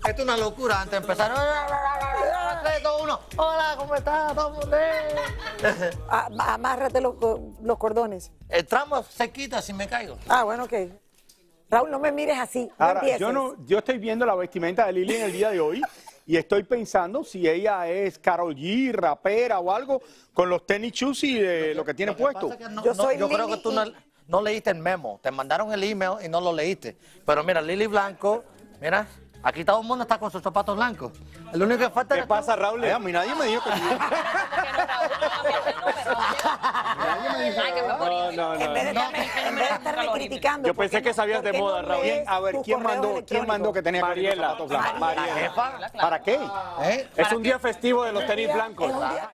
Esto es una locura. Antes de empezar, 3, 2, 1. Hola, ¿cómo estás? Todo el mundo. Amárrate los cordones. Entramos cerquita si me caigo. Ah, bueno, ok. Raúl, no me mires así. No Ahora, empieces. yo estoy viendo la vestimenta de Lili en el día de hoy y estoy pensando si ella es Karol G, rapera o algo, con los tenis shoes y lo que tiene puesto. Yo creo que tú no leíste el memo. Te mandaron el email y no lo leíste. Pero mira, Lili Blanco, mira, aquí todo el mundo está con sus zapatos blancos. El único que falta ¿Qué es pasa, Raúl? A mí nadie me dijo que... En vez de estarme criticando. Yo pensé que sabías de moda, Raúl. A ver, ¿quién mandó que tenía que tener zapatos blancos? la jefa. ¿Para qué? ¿Eh? Es un día festivo de los tenis blancos.